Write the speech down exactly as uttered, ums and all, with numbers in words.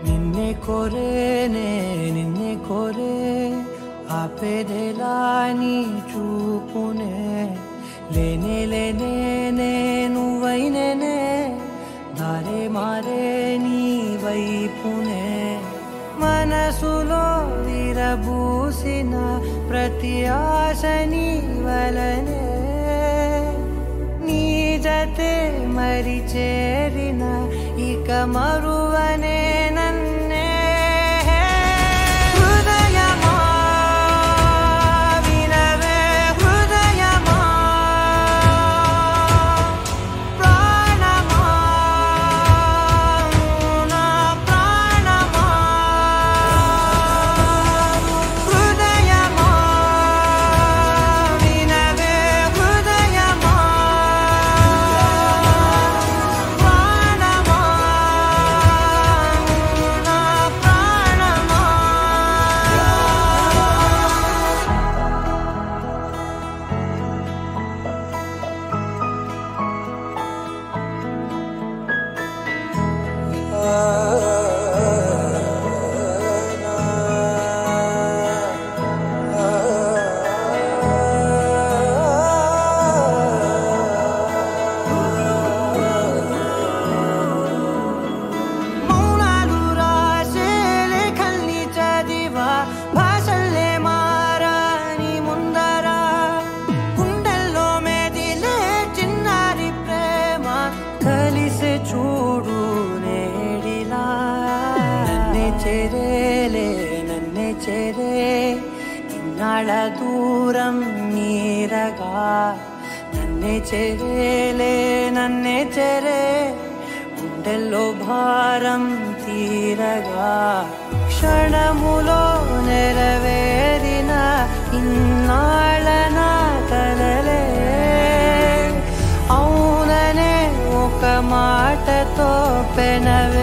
నిన్నే కోరేనే నిన్నే కోరే ఆపేదెలా నీ చూపునే లేనే లేనే నువ్వైనేనే దారే మారే నీ వైపునే మనసులో విరబూసిన ప్రతి ఆశ నీ వలనే నీ జతే మరి చేరిన ఇక మరువనే నన్నే హృదయమా వినవే హృదయమా ప్రాణమా నా ప్రాణమా హృదయమా వినవే హృదయమా ప్రాణమా నా ప్రాణమా మౌనాలు రాసే లేఖల్ని చదివా భాషల్లే మారాని ముందరా గుండెల్లో మెదిలే చిన్నారి ప్రేమ కలిసే చూడు నేడిలా నన్నే చేరేలే నన్నే చేరే ఇన్నాళ్ళ దూరం నీరగా నన్నే చేరేలే నన్నే చేరే గుండెల్లో భారం తీరగా క్షణములో నెరవేరిన ఇన్నాళ్ళ నా కలలే అవుననే ఒక మాటతో పెనవే